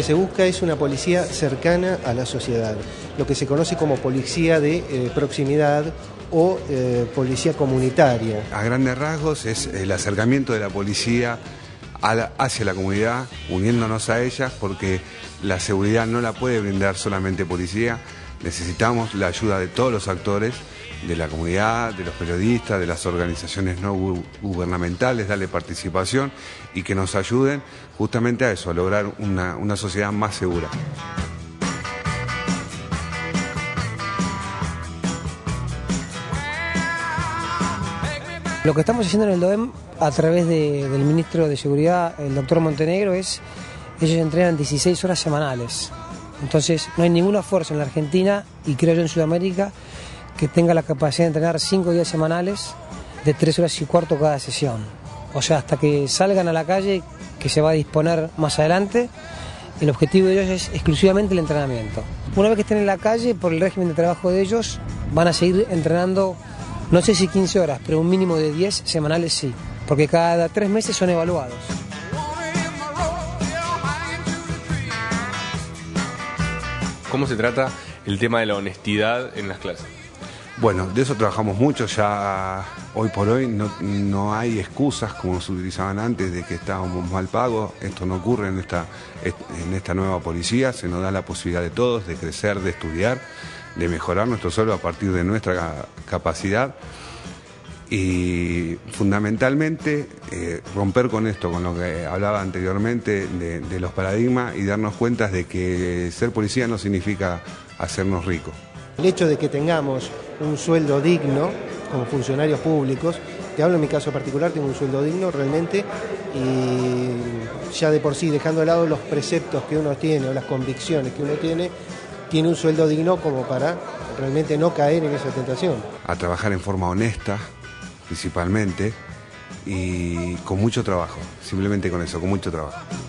se busca es una policía cercana a la sociedad, lo que se conoce como policía de proximidad o policía comunitaria. A grandes rasgos es el acercamiento de la policía hacia la comunidad, uniéndonos a ellas, porque la seguridad no la puede brindar solamente policía. Necesitamos la ayuda de todos los actores, de la comunidad, de los periodistas, de las organizaciones no gubernamentales, darle participación y que nos ayuden justamente a eso, a lograr una sociedad más segura. Lo que estamos haciendo en el DOEM a través del ministro de Seguridad, el doctor Montenegro, es ellos entrenan 16 horas semanales. Entonces no hay ninguna fuerza en la Argentina, y creo yo en Sudamérica, que tenga la capacidad de entrenar 5 días semanales de 3 horas y cuarto cada sesión. O sea, hasta que salgan a la calle, que se va a disponer más adelante, el objetivo de ellos es exclusivamente el entrenamiento. Una vez que estén en la calle, por el régimen de trabajo de ellos, van a seguir entrenando, no sé si 15 horas, pero un mínimo de 10 semanales sí, porque cada 3 meses son evaluados. ¿Cómo se trata el tema de la honestidad en las clases? Bueno, de eso trabajamos mucho, ya hoy por hoy no hay excusas como se utilizaban antes de que estábamos mal pagos. Esto no ocurre en esta nueva policía, se nos da la posibilidad de todos de crecer, de estudiar, de mejorar nuestro sueldo a partir de nuestra capacidad y fundamentalmente romper con esto, con lo que hablaba anteriormente de los paradigmas y darnos cuenta de que ser policía no significa hacernos ricos. El hecho de que tengamos un sueldo digno como funcionarios públicos, te hablo en mi caso particular, tengo un sueldo digno realmente, y ya de por sí, dejando de lado los preceptos que uno tiene o las convicciones que uno tiene un sueldo digno como para realmente no caer en esa tentación. A trabajar en forma honesta, principalmente, y con mucho trabajo, simplemente con eso, con mucho trabajo.